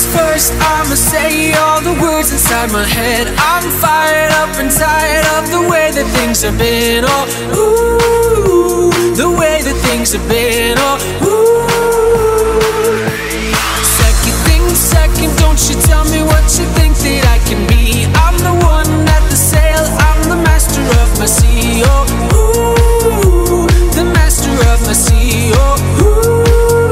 first, I'ma say all the words inside my head. I'm fired up and tired of the way that things have been. Oh, ooh, the way that things have been. Oh, ooh. Second thing, second, don't you tell me what you think that I can be. I'm the one at the sail, I'm the master of my sea. Oh, ooh, the master of my sea. Oh, ooh.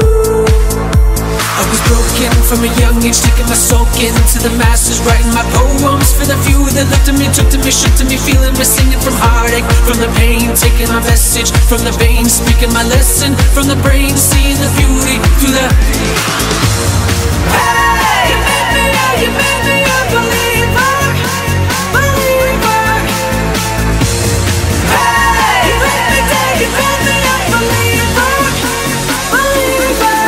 I was broken from a young age, taking my soul into the masses, writing my poems for the few that looked at me, took to me, shook to me, feeling me, singing from heartache, from the pain, taking my message from the veins, speaking my lesson from the brain, seeing the beauty through the. Hey, you made me a believer, believer. Hey, you made me take it, made me a believer, believer.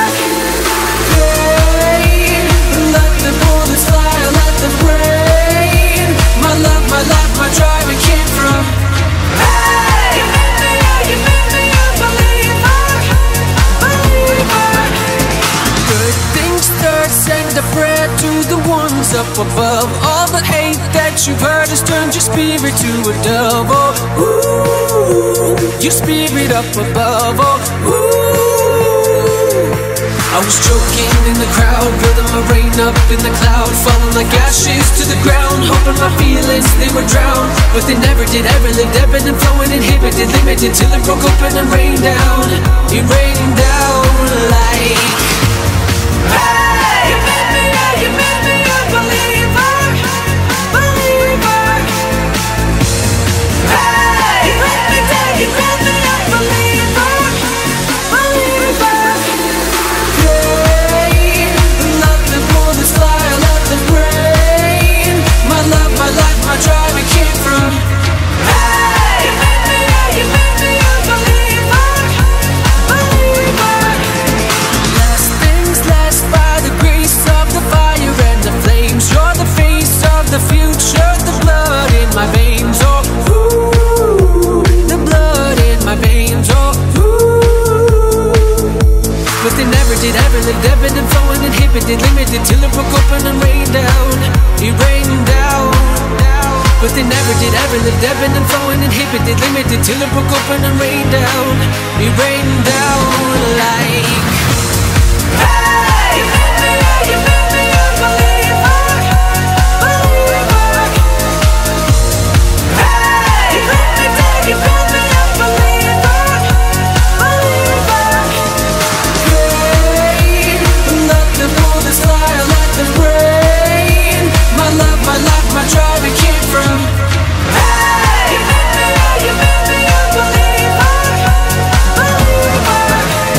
Let the bullets fly, let them rain. My love, my life, my drive, it came from. Hey, you made me a believer, believer. Good things start, send a prayer to the ones up above. All the hate that you've heard has turned your spirit to a dove. Oh, ooh, your spirit up above. Oh, ooh. I was choking in the crowd, building my rain up in the cloud, falling like ashes to the ground, hoping my feelings, they were drowned. But they never did, ever lived, ebbing and flowing, inhibited, limited, till it broke open and rained down. It rained down like. Hey, you made me a believer, believer. Hey, you made me take it, made me a believer, believer. Let the bullets fly, let them rain. My love, my life, my drive, it came from. Hey, you made me a believer, believer. Last things last by the grace of the fire and the flames. You're the face of the future, the blood in my veins. Oh, ooh, the blood in my veins. Oh, ooh. But they never did, ever lived, ebbing and flowing, inhibited, limited, till it broke open and rained down. It rained down. But they never did, ever lived, ebbing and flowing, inhibited, limited, till it broke open and rained down. It rained down like. Hey, you made me a believer, believer. Hey, you made me take it, made me a believer, believer. Let the bullets fly, let them rain. My love, my life, my drive, it came from. Hey, you made me a believer, believer.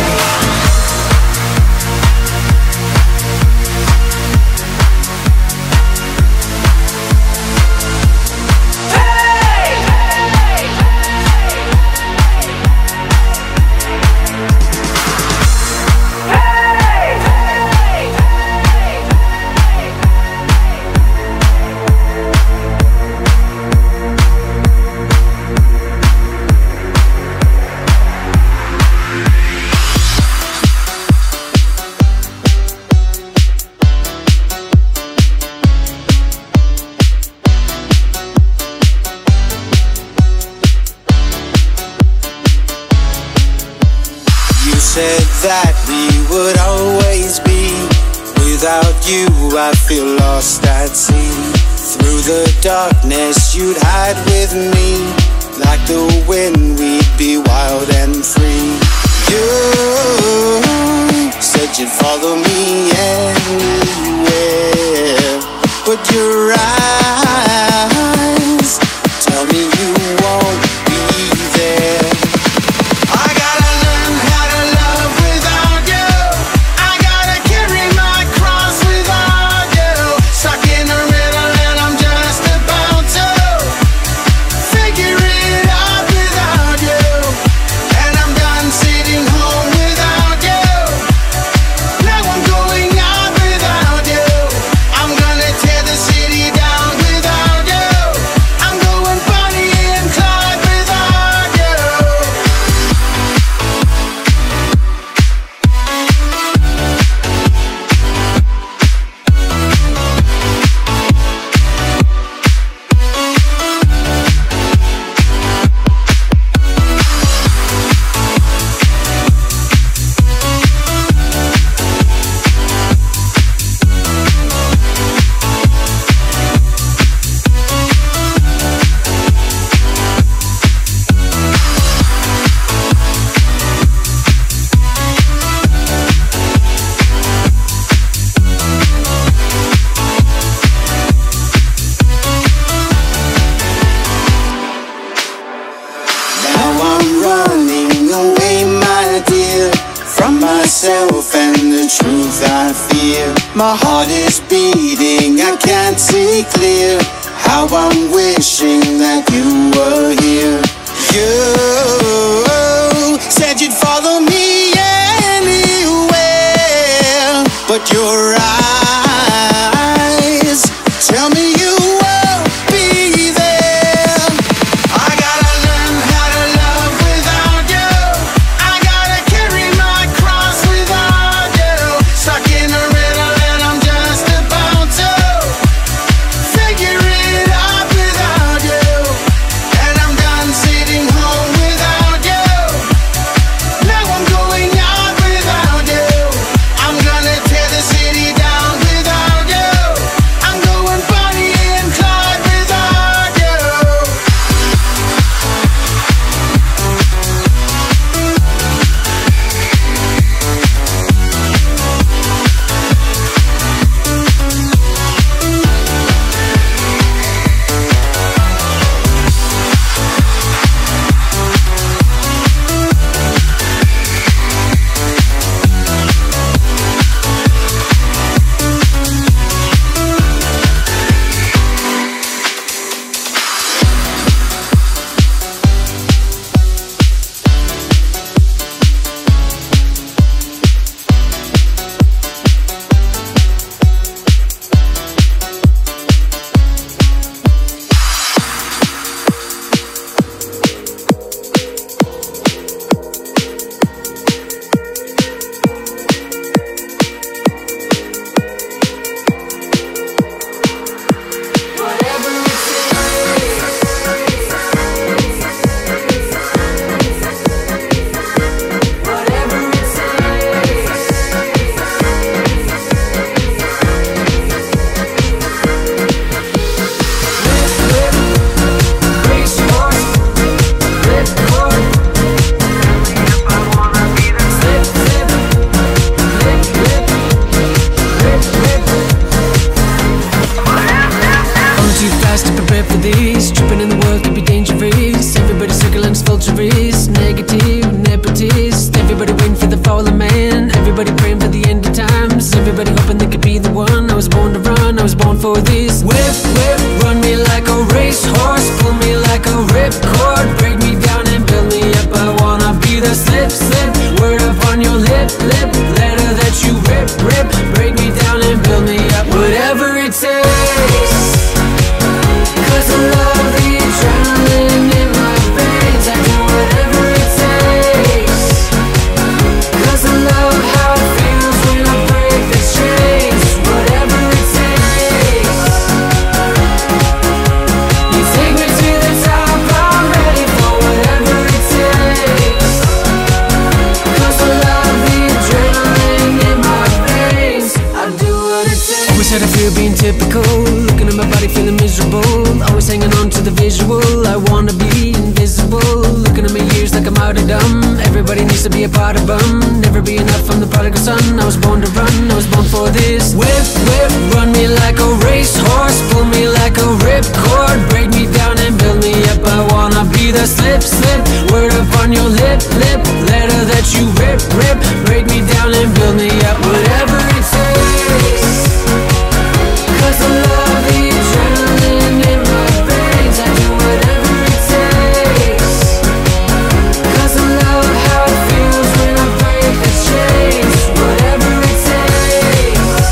Said that we would always be. Without you I feel lost at sea. Through the darkness you'd hide with me. Like the wind we'd be wild and free. You said you'd follow me anywhere, but your eyes tell me you won't be there. Without myself and the truth I fear. My heart is beating, I can't see clear. How I'm wishing that you were here. You said you'd follow me anywhere, but your eyes tell me you won't be there. I gotta learn how to love without you. I gotta carry my cross without you. Stuck in a riddle and I'm just about to figure it out without you. And I'm done sitting home without you. Now I'm going out without you. I'm gonna tear the city down without you. I'm going Bonnie and Clyde without you. Whatever it this, tripping in the world could be dangerous. Everybody circling as vultures, negative, nepotist. Everybody waiting for the fallen man. Everybody praying for the end of times. Everybody hoping they could be the one. I was born to run, I was born for this. Whip, whip, run me like a racehorse, pull me like a ripcord, break me down and build me up. I wanna be the slip, slip, word up on your lip, lip, letter that you rip, rip, break me down and build me up. Whatever it takes. 'Cause I love the adrenaline in my veins. I do whatever it takes. 'Cause I love how it feels when I break the chains. Whatever it takes. You take me to the top, I'm ready for whatever it takes. 'Cause I love the adrenaline in my veins. I do what it takes. Always had a fear being typical, looking at my body feeling miserable. Always hanging on to the visual, I wanna be invisible. Looking at my years like I'm out of dumb. Everybody needs to be a part of them. Never be enough, I'm the prodigal son. I was born to run, I was born for this. Whip, whip, run me like a racehorse, pull me like a ripcord, break me down and build me up. I wanna be the slip, slip, word up on your lip, lip, letter that you rip, rip, break me down and build me up. Whatever it takes. 'Cause I love the adrenaline in my veins. I do whatever it takes. 'Cause I love how it feels when I break the chains. Whatever it takes.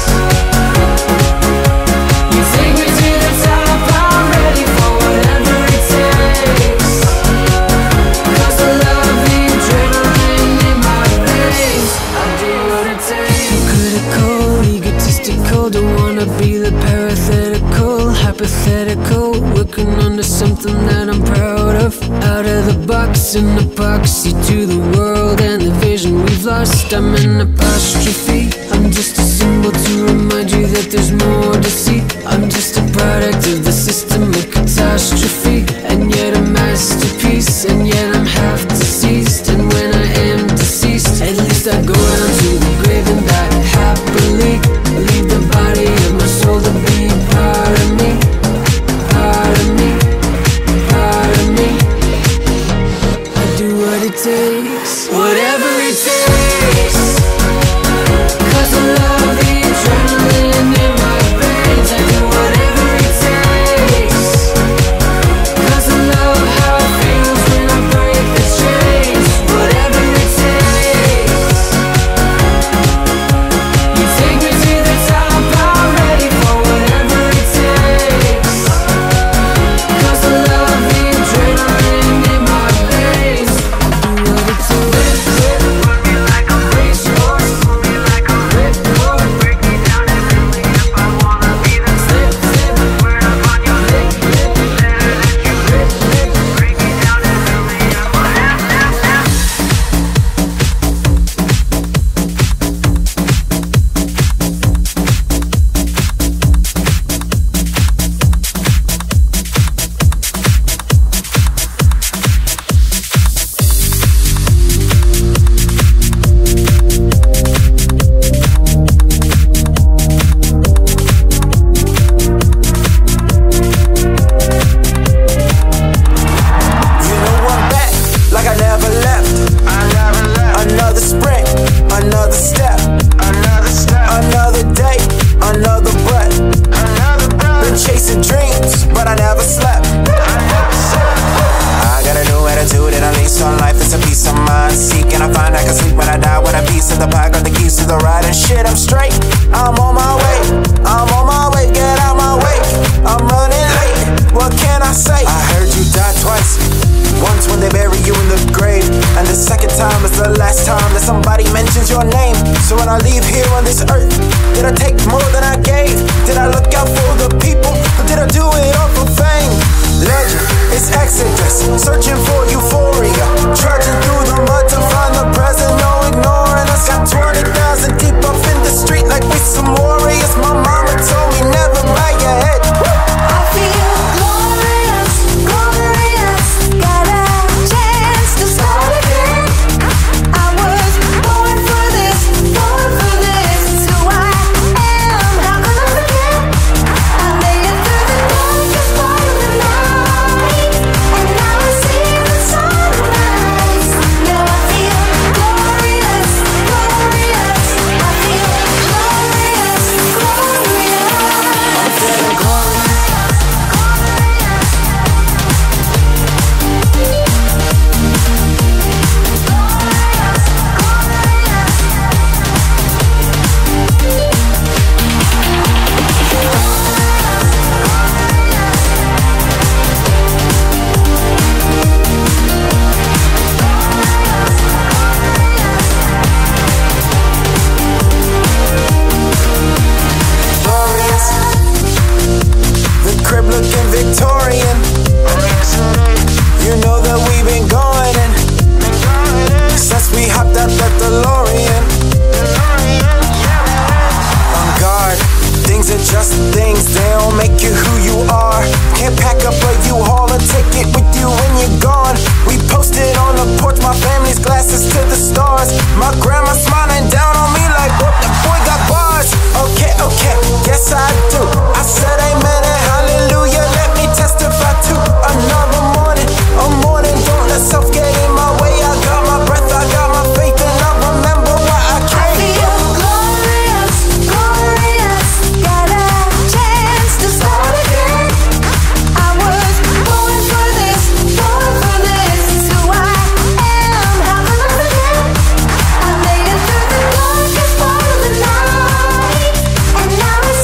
You take me to the top, I'm ready for whatever it takes. 'Cause I love the adrenaline in my veins. I do what it takes. Critical, egotistical, don't wanna be the parenthetical, hypothetical, working under something that I'm proud of. Out of the box, an epoxy to the world and the vision we've lost. I'm an apostrophe, I'm just a symbol to remind you that there's more to see. I'm just a product of the system of catastrophe, and yet a masterpiece, and yet I'm half deceased. And when I am deceased, at least I go down to the grave and die happily. Leave the body of my soul to be part of me, part of me, part of me. I do what it takes, whatever it takes. Things are just things, they don't make you who you are. Can't pack up a U-Haul and take it with you when you're gone. We posted on the porch, my family's glasses to the stars. My grandma smiling down on me like, whoop, the boy got bars. Okay, okay, yes I do. I said amen and hallelujah, let me testify to another morning. A morning, don't let self get in my way. I got my breath, I got my faith, and I remember why I came. I feel glorious, glorious. Got a chance to start again. I was born for this, born for this. It's who I am, how can I forget? I made it through the darkest part of the night, and now it's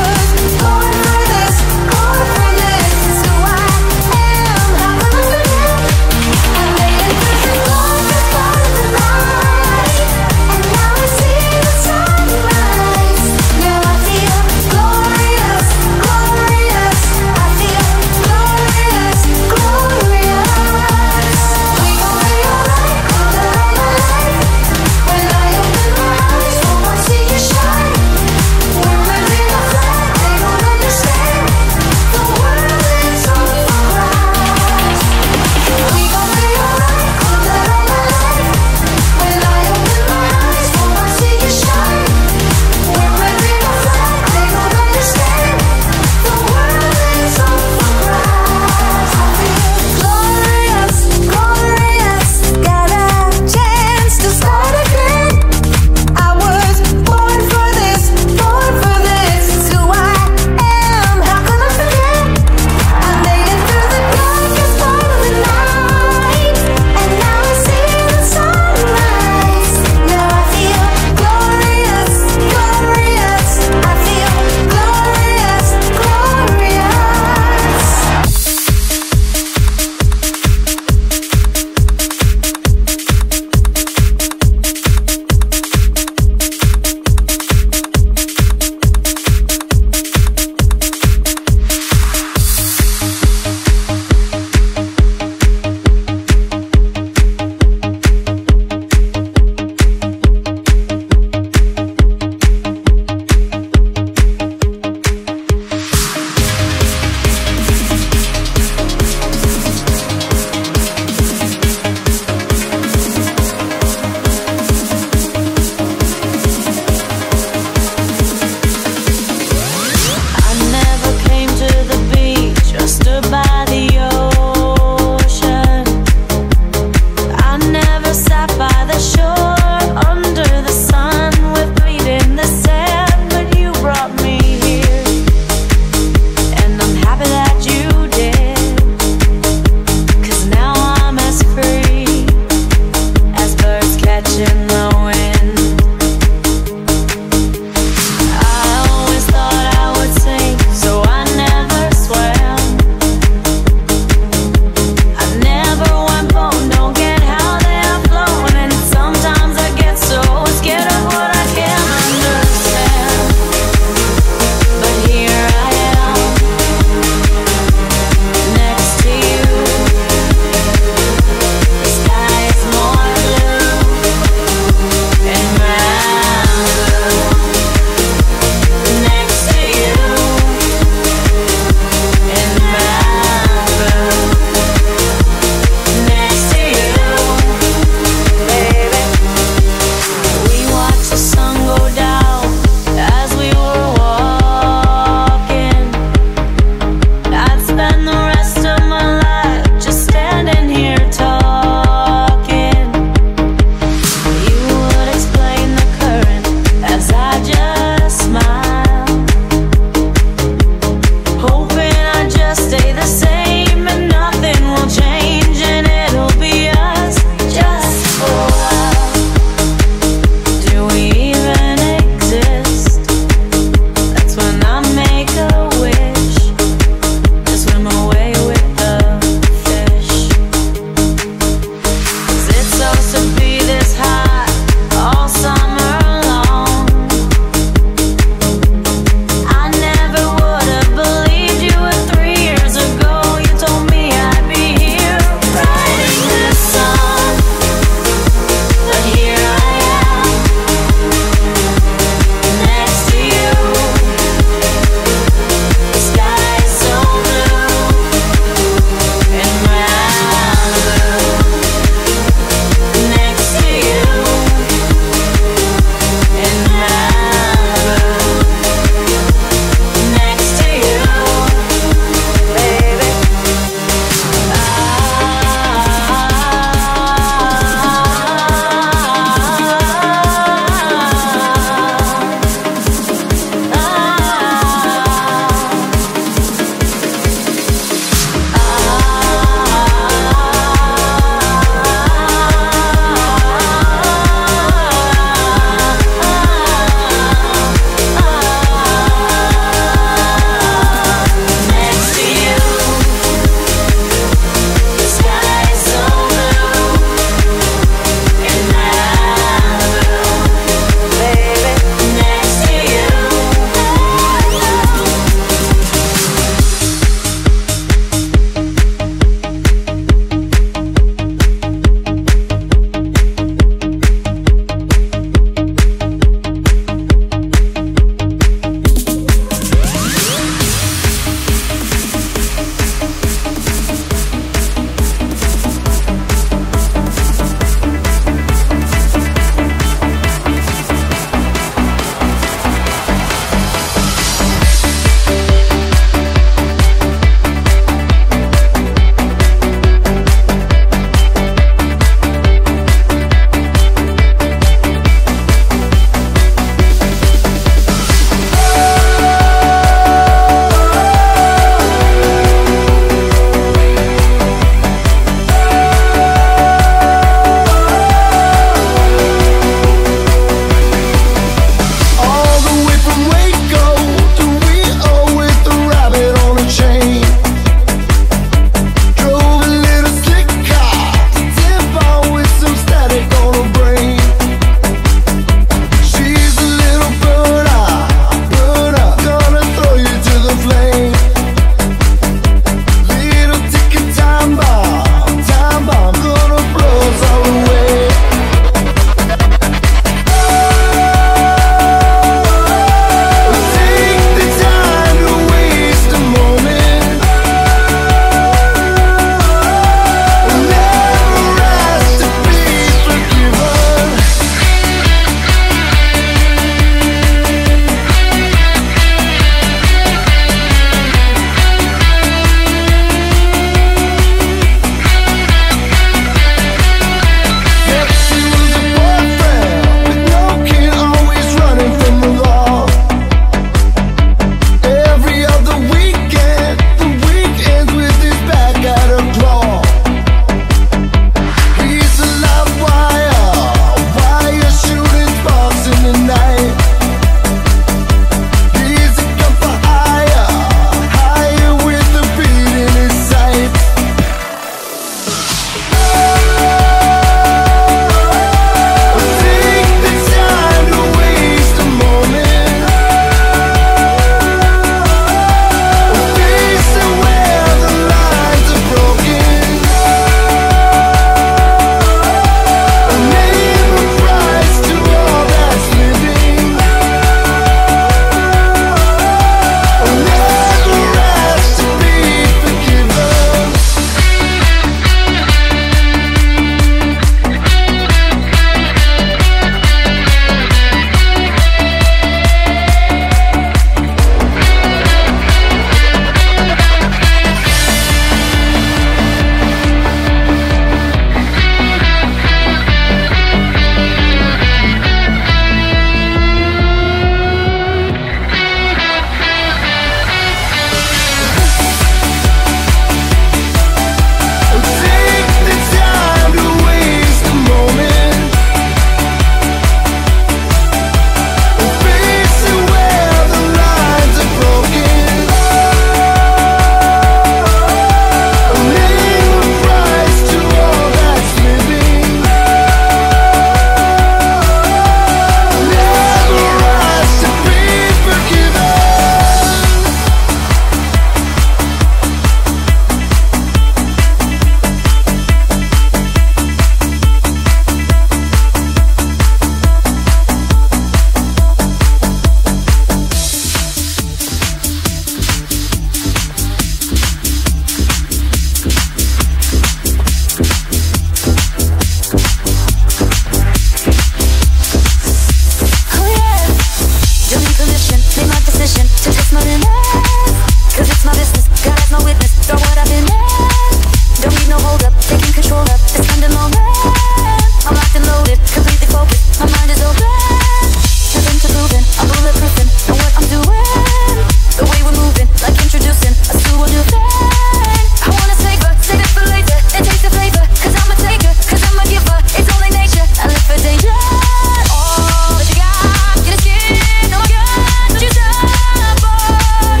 position to test my limits. Cause it's my business, God has no witness. Throw what I've been in. Don't need no hold up, taking control of this kind of moment. I'm locked and loaded, completely focused. My mind is open. Nothing to prove, I'm bulletproofing. Know what I'm doing. The way we're moving, like introducing us to a new thing. I wanna savor, save it for later, and taste the flavor. Cause I'm a taker, cause I'm a giver. It's only nature, I live for danger. All that you got, get a skin. Oh my God, don't you stop, boy.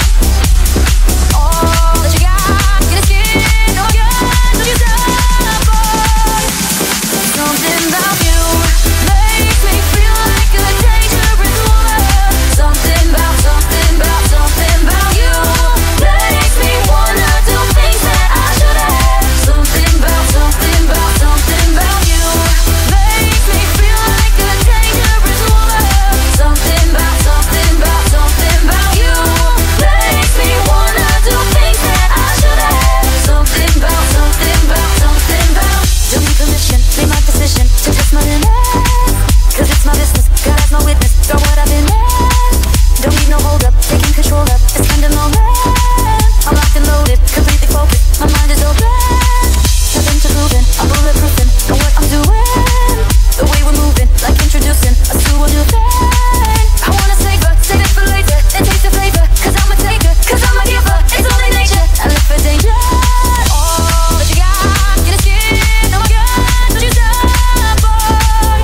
All that you got, get a skin. Oh my God, don't you stop, boy. Something about you makes me feel like a dangerous woman. Something about you makes me wanna do things that I shouldn't. Something about you makes me feel like a dangerous woman. Something about you makes me wanna do things that I shouldn't. Something about. Don't need permission, made my decision to test my limits. Cause it's my business, God has no witness. Throw what I've been in. Don't need no hold up, taking control of this kind of moment. I'm locked and loaded, completely focused. My mind is open. Nothing to prove, I'm bulletproofing. Know what I'm doing. The way we're moving, like introducing us to a new thing. I wanna savor, save it for later, and taste the flavor. Cause I'm a taker, cause I'm a giver. It's only nature, I live for danger. All that you got, get a skin. Oh my God, don't you stop, boy.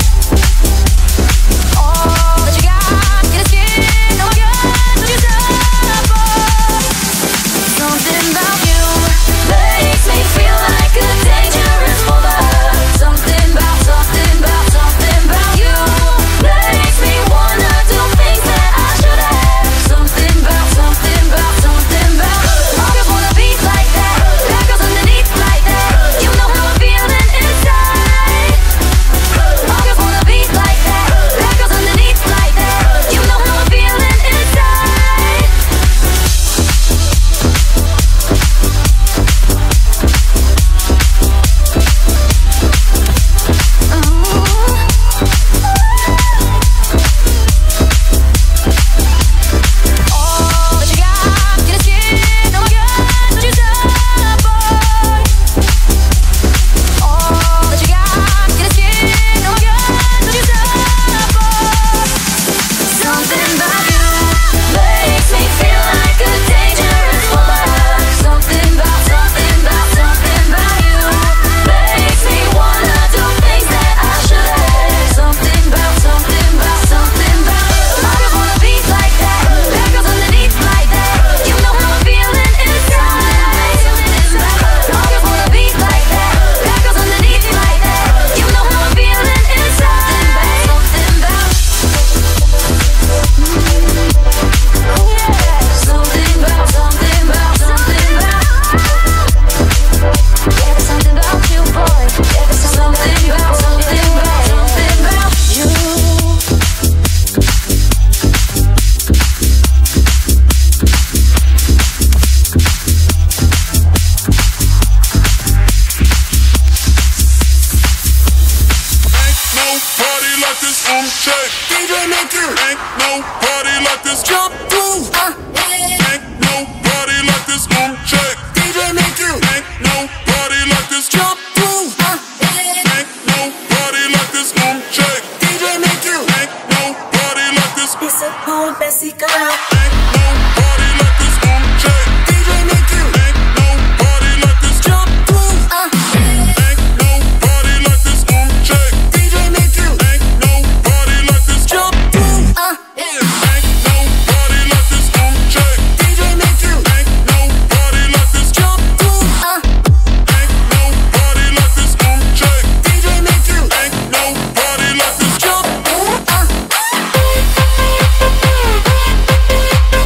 All that you got, get a skin. Oh my God, don't you stop, boy. Something about you makes me feel like a dangerous woman. Something about you makes me wanna do things that I shouldn't. Something about. I just wanna be like that. That goes underneath like that. You know how I'm feeling inside. I just wanna be like that. That goes underneath like that. You know how I'm feeling inside. All that you got, get a skin. Oh my God, don't you stop, boy. All that you got, get a skin. Oh my God, don't you stop, boy. Something about you makes me feel like a dangerous woman. Something about you makes me wanna do things that I shouldn't. Something about. I just wanna be like that. That goes underneath like that. You know how I'm feeling inside. I just wanna be like that. That goes underneath like that. You know how I'm feeling inside. Something about. Oh yeah. Something about. Yeah, there's something about you, boy. Yeah, there's something about you. Ain't no party like this on check. DJ Maker. Ain't no party like this. Jump through. Ain't no party like this on check. DJ Maker. Ain't no party like this. Jump through. Ain't no party like this on check. DJ Maker. Ain't no party like this. It's a whole messy girl. Ain't no party like this on check. DJ Maker. Ain't no party like this. Jump through. Ain't no party like this on check. DJ Maker. Ain't no party like this. Jump through. Ain't no party like this on check. DJ Maker. Ain't no party like this. Jump through. Ain't no party like this on check. DJ Maker. Ain't no party like this. Jump through.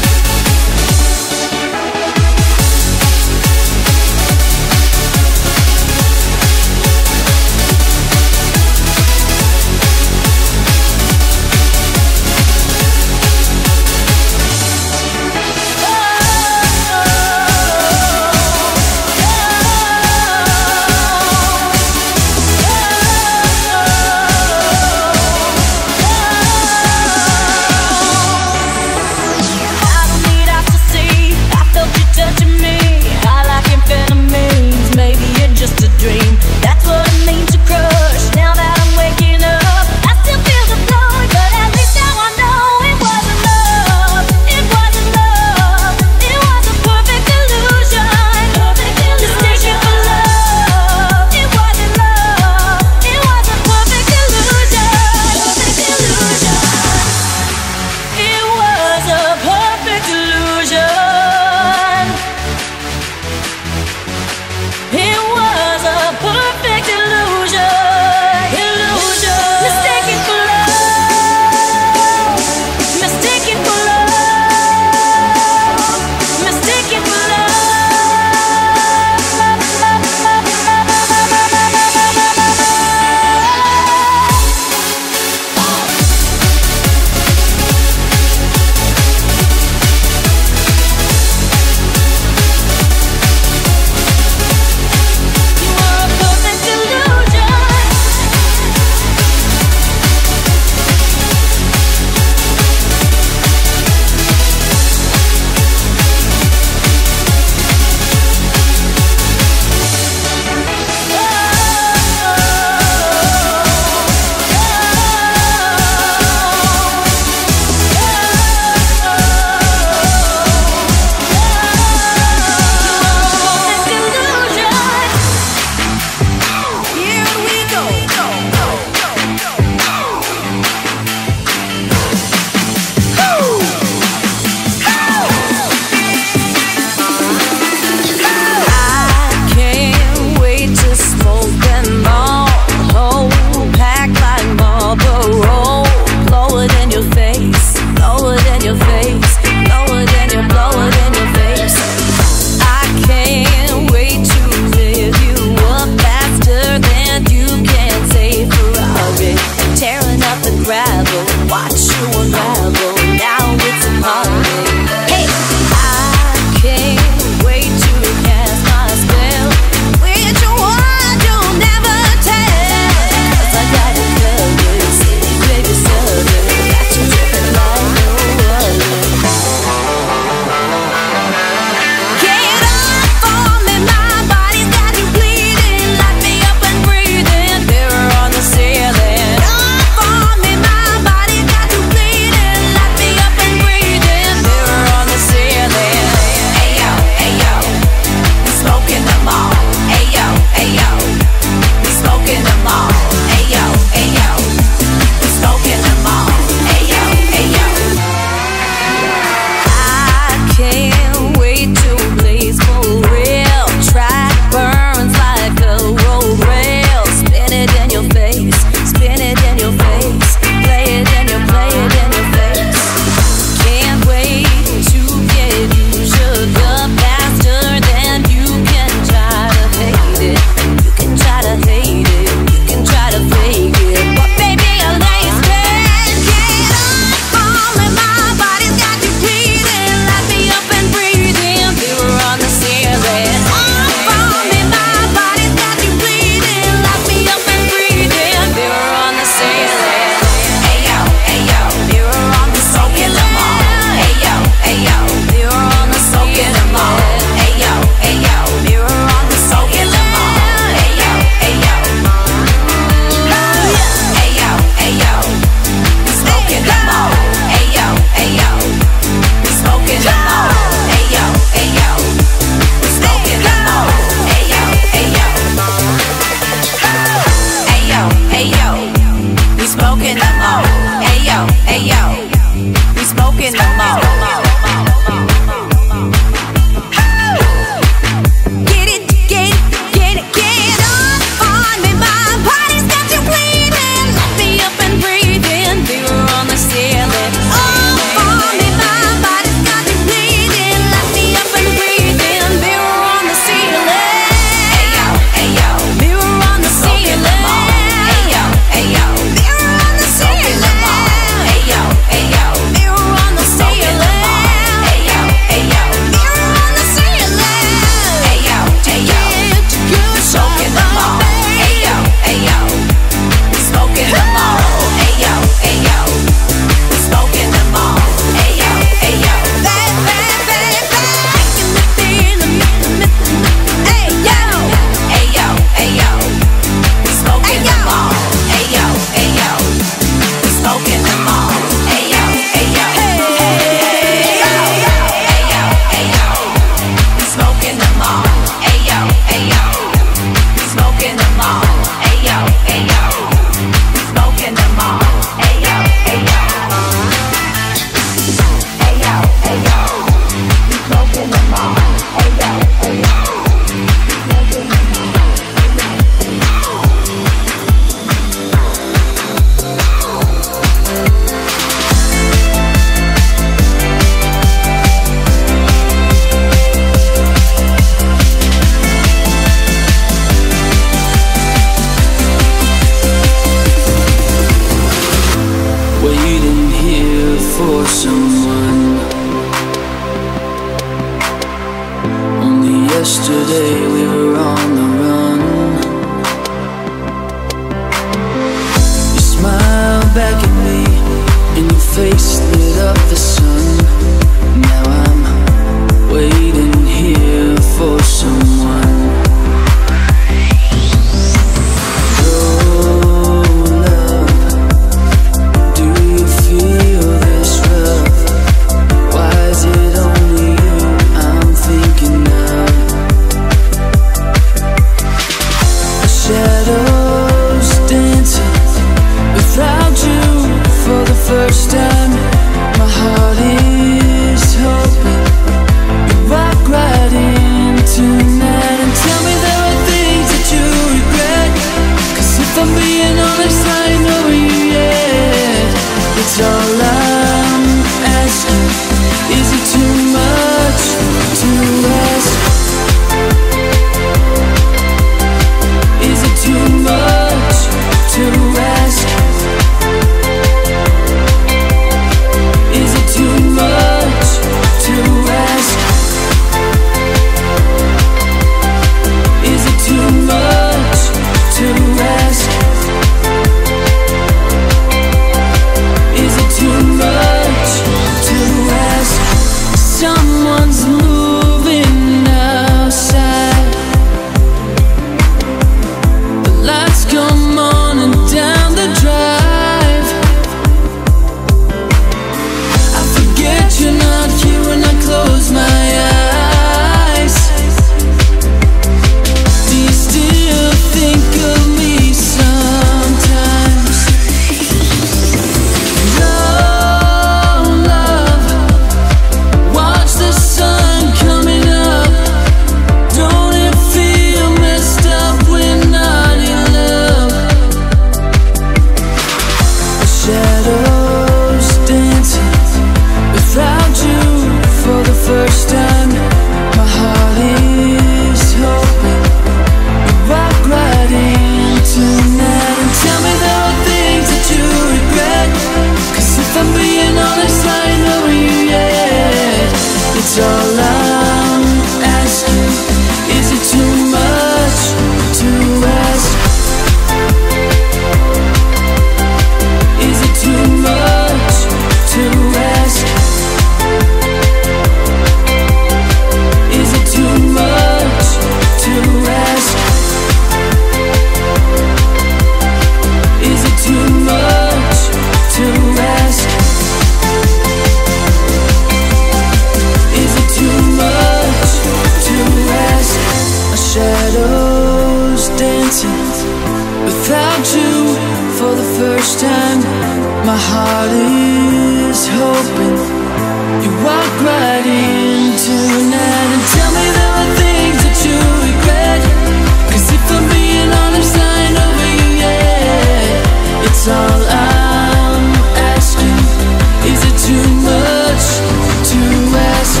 for the first time. My heart is hoping you walk right into the night and tell me there are things that you regret. 'Cause if I'm being honest, I ain't over you yet. It's all I'm asking. Is it too much to ask?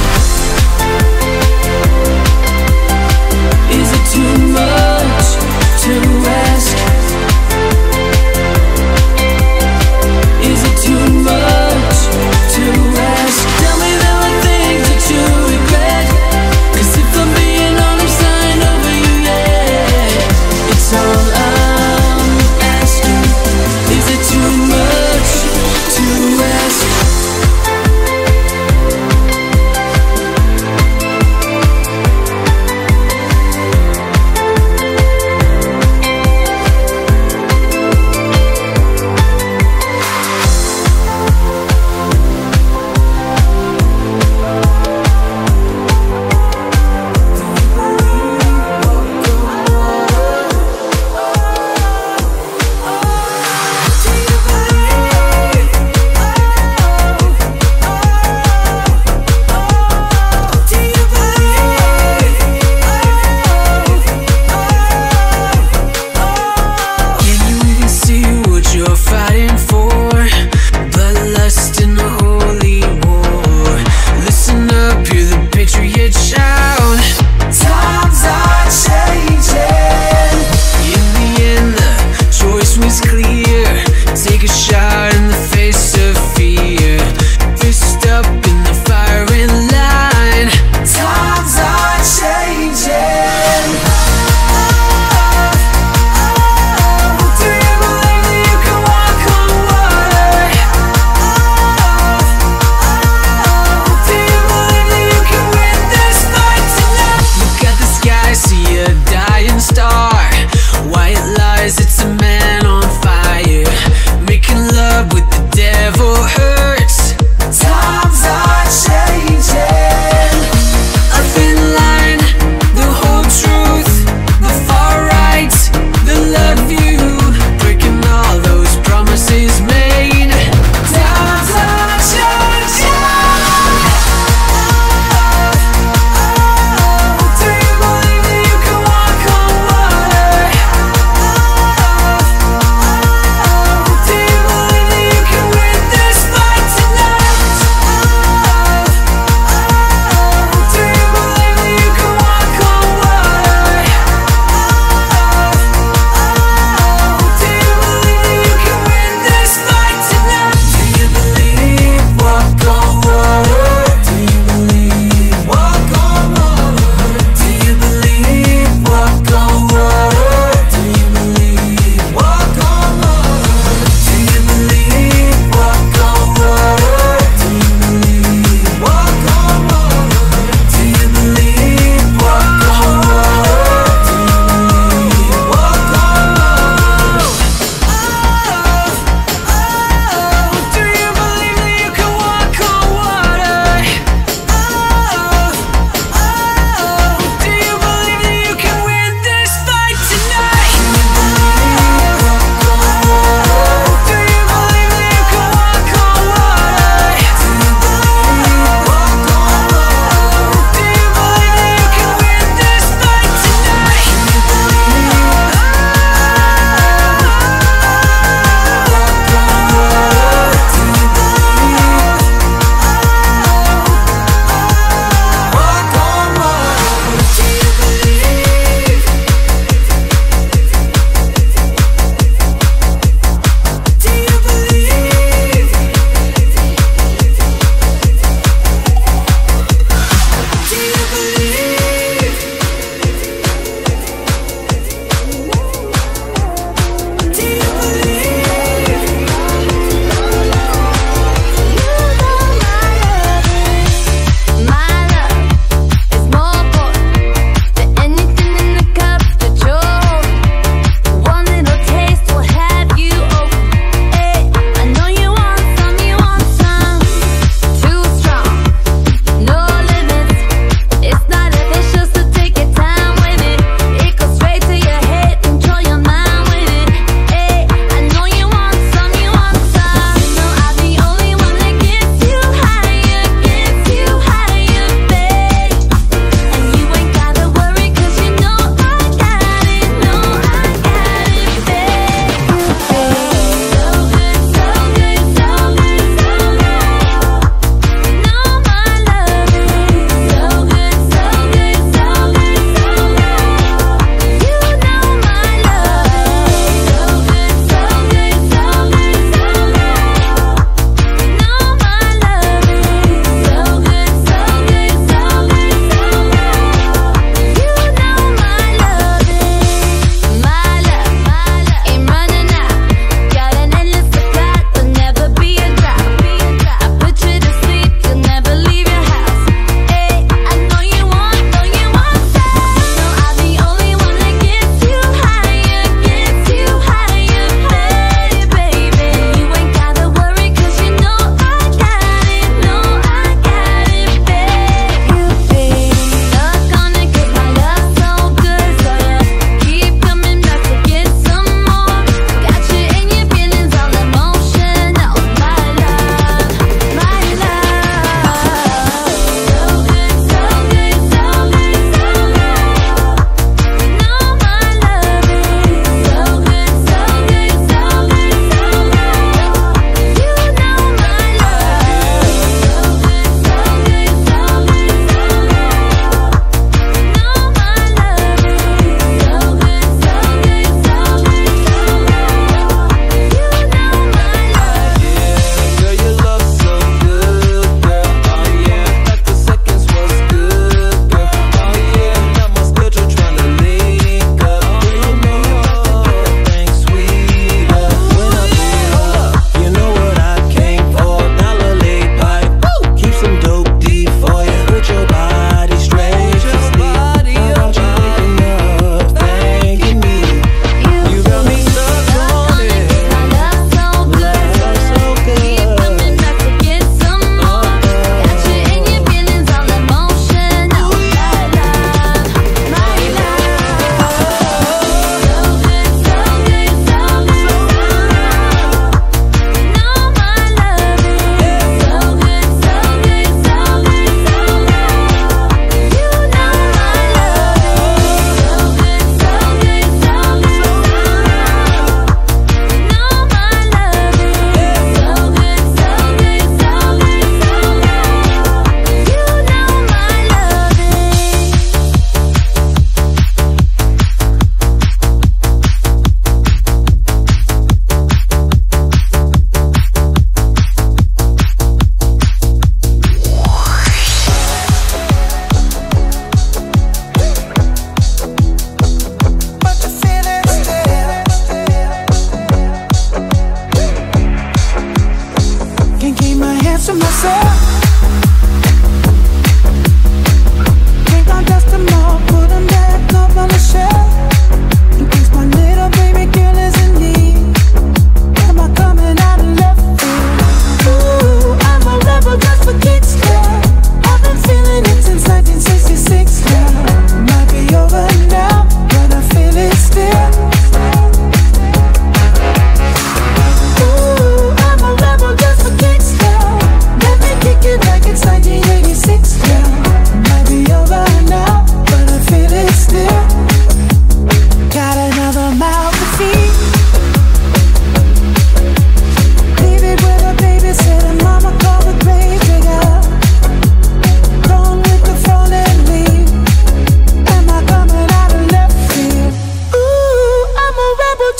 Is it too much to ask? Is it too much to ask? Tell me there are things that you regret.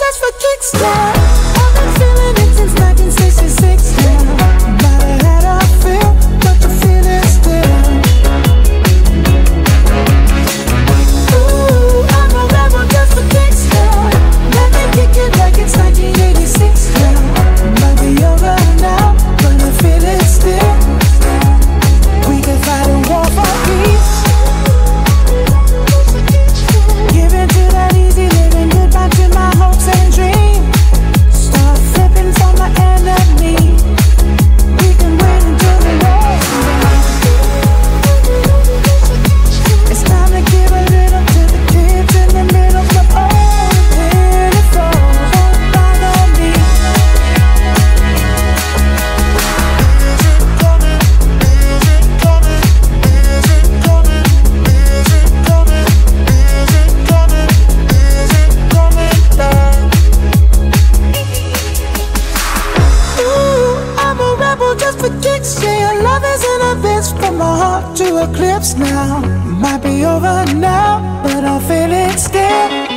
just for kicks now. I've been feeling it since 1966 now. Matter how I feel, but the feeling's still. Ooh, I'm a rebel just for kicks now. Let me kick it like it's 1986 now. Might be over now, but I feel it still. We can fight a war for peace. Give into that easy living, goodbye to my hopes and dreams. Start flipping for my enemy. We can wait until the war's done. It's time to give a little to the kids in the middle. But oh, when it falls, don't bother me. Ooh, I'm a rebel just for kicks. Yeah, your love is an event from my heart to eclipse now. Might be over now, but I feel it still.